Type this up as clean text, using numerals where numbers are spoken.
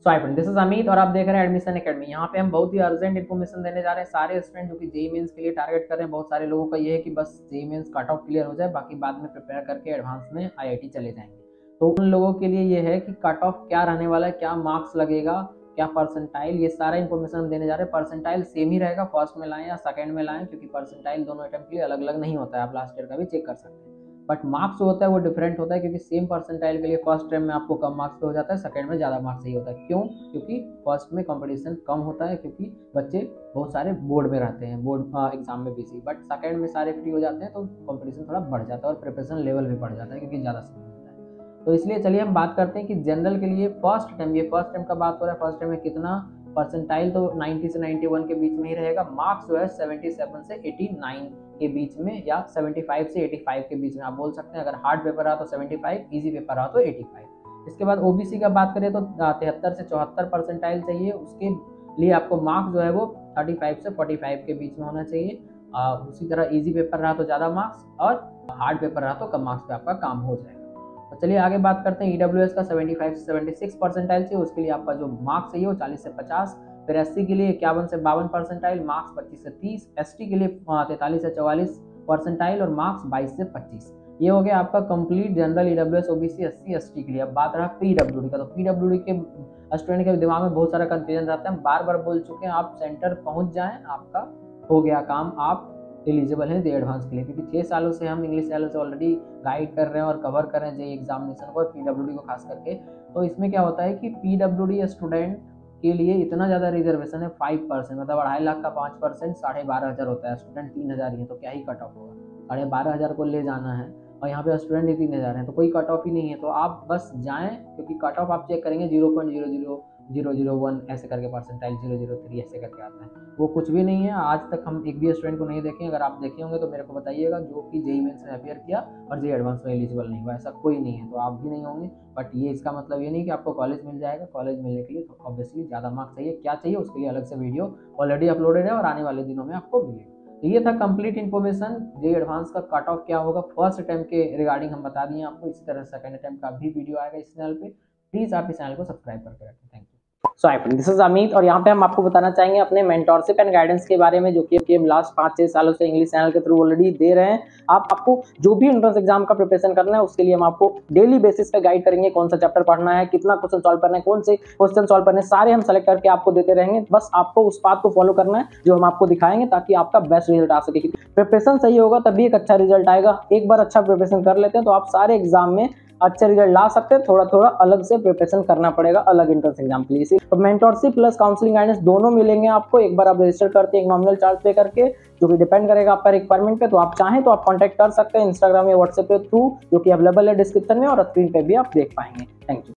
So hi friend, this is Amit और आप देख रहे हैं एडमिशन एकेडमी। यहाँ पे हम बहुत ही अर्जेंट इन्फॉर्मेशन देने जा रहे हैं सारे स्टूडेंट जो कि जेईई मेंस के लिए टारगेट कर रहे हैं। बहुत सारे लोगों का ये है कि बस JEE Mains cut off clear हो जाए, बाकी बाद में प्रिपेयर करके एडवांस में आईआईटी चले जाएंगे। तो उन लोगों के लिए ये है कि कट ऑफ क्या रहने वाला है, क्या मार्क्स लगेगा, क्या परसेंटाइल, ये सारा इन्फॉर्मेशन हम देने जा रहे हैं। परसेंटाइल सेम ही रहेगा, फर्स्ट में लाएं या सेकंड में लाएं, क्योंकि परसेंटाइल दोनों अटेम्प्ट के लिए अलग अलग नहीं होता है। आप लास्ट ईयर का भी चेक कर सकते हैं, बट मार्क्स जो होता है वो डिफरेंट होता है, क्योंकि सेम परसेंटाइल के लिए फर्स्ट टाइम में आपको कम मार्क्स पे हो जाता है, सेकंड में ज़्यादा मार्क्स सही होता है। क्यों? क्योंकि फर्स्ट में कंपटीशन कम होता है, क्योंकि बच्चे बहुत सारे बोर्ड में रहते हैं, बोर्ड एग्जाम में बिजी। बट सेकंड में सारे फ्री हो जाते हैं तो कंपटीशन थोड़ा बढ़ जाता है और प्रिपरेशन लेवल भी बढ़ जाता है, क्योंकि ज़्यादा समय मिलता है। तो इसलिए चलिए हम बात करते हैं कि जनरल के लिए फर्स्ट टाइम, ये फर्स्ट टाइम का बात हो रहा है, फर्स्ट टाइम में कितना परसेंटाइल तो 90 से 91 के बीच में ही रहेगा। मार्क्स जो है 77 से 89 के बीच में या 75 से 85 के बीच में आप बोल सकते हैं। अगर हार्ड पेपर रहा तो 75, इजी पेपर रहा तो 85। इसके बाद ओबीसी का बात करें तो 73 से 74 परसेंटाइल चाहिए। उसके लिए आपको मार्क्स जो है वो 35 से 45 के बीच में होना चाहिए। उसी तरह इजी पेपर रहा तो ज़्यादा मार्क्स और हार्ड पेपर रहा तो कम मार्क्स पे आपका काम हो जाएगा। तो चलिए आगे बात करते हैं। ईडब्ल्यूएस का 75 से 76 परसेंटाइल चाहिए, उसके लिए आपका जो मार्क्स चाहिए वो 40 से 50। फिर एससी के लिए 51 से 52 परसेंटाइल, मार्क्स 25 से 30। एसटी के लिए 43 से 44 परसेंटाइल और मार्क्स 22 से 25। ये हो गया आपका complete general EWS OBC SC ST के लिए। अब बात रहा पीडब्ल्यूडी का, तो पीडब्ल्यूडी के स्टूडेंट के दिमाग में बहुत सारा कंफ्यूजन रहता है। हम बार बार बोल चुके हैं, आप सेंटर पहुंच जाएं, आपका हो गया काम, आप एलिजिबल हैं जे एडवांस के लिए। क्योंकि 6 सालों से हम इंग्लिश चैनल से ऑलरेडी गाइड कर रहे हैं और कवर कर रहे हैं जेईई एग्जामिनेशन को और पीडब्ल्यूडी को खास करके। तो इसमें क्या होता है कि पीडब्ल्यूडी स्टूडेंट के लिए इतना ज़्यादा रिजर्वेशन है, 5%, मतलब 2.5 लाख का 5% 12,500 होता है। स्टूडेंट 3,000 ही है, तो क्या ही कट ऑफ होगा? 12,500 को ले जाना है और यहाँ पे स्टूडेंट ही 3,000 हैं, तो कोई कट ऑफ ही नहीं है। तो आप बस जाएं, क्योंकि कट ऑफ आप चेक करेंगे 0.00001 ऐसे करके, परसेंटाइल 003 ऐसे करके आता है। वो कुछ भी नहीं है। आज तक हम एक भी स्टूडेंट को नहीं देखे। अगर आप देखे होंगे तो मेरे को बताइएगा, जो कि जेईई मेंस में अपियर किया और जेईई एडवांस में एलिजिबल नहीं हुआ, ऐसा कोई नहीं है। तो आप भी नहीं होंगे, बट ये इसका मतलब ये नहीं कि आपको कॉलेज मिल जाएगा। कॉलेज मिलने के लिए तो ऑब्वियसली ज़्यादा मार्क्स चाहिए। क्या चाहिए उसके लिए अलग से वीडियो ऑलरेडी अपलोडेड है और आने वाले दिनों में आपको मिलेगा। तो ये था कंप्लीट इन्फॉर्मेशन, जेईई एडवांस का कट ऑफ क्या होगा फर्स्ट अटेम्प्ट के रिगार्डिंग हम बता दिए आपको। इसी तरह सेकंड अटेम्प्ट का भी वीडियो आएगा इस चैनल पे। प्लीज़ आप इस चैनल को सब्सक्राइब करके रखें। Thank you. So hi friend, this is Amit और यहाँ पे हम आपको बताना चाहेंगे अपने मेंटरशिप एंड गाइडेंस के बारे में, जो कि हम लास्ट 5-6 सालों से इंग्लिश चैनल के थ्रू ऑलरेडी दे रहे हैं। आपको जो भी एंट्रेंस एग्जाम का प्रिपरेशन करना है उसके लिए हम आपको डेली बेसिस पे गाइड करेंगे। कौन सा चैप्टर पढ़ना है, कितना क्वेश्चन सॉल्व करना है, कौन से क्वेश्चन सॉल्व करने, सारे हम सेलेक्ट करके आपको देते रहेंगे। बस आपको उस बात को फॉलो करना है जो हम आपको दिखाएंगे, ताकि आपका बेस्ट रिजल्ट आ सके। प्रिपरेशन सही होगा तभी एक अच्छा रिजल्ट आएगा। एक बार अच्छा प्रिपरेशन कर लेते हैं तो आप सारे एग्जाम में अच्छे रिजल्ट ला सकते हैं। थोड़ा थोड़ा अलग से प्रिपरेशन करना पड़ेगा अलग एंट्रेंस एग्जाम के लिए। तो मेंटरशिप प्लस काउंसलिंग गाइडेंस दोनों मिलेंगे आपको। एक बार आप रजिस्टर करते हैं एक नॉमिनल चार्ज पे करके, जो कि डिपेंड करेगा आपका रिक्वायरमेंट पे। तो आप चाहें तो आप कांटेक्ट कर सकते हैं इंस्टाग्राम या व्हाट्सएप के थ्रू, जो कि अवेलेबल है डिस्क्रिप्शन में और स्क्रीन पे भी आप देख पाएंगे। Thank you.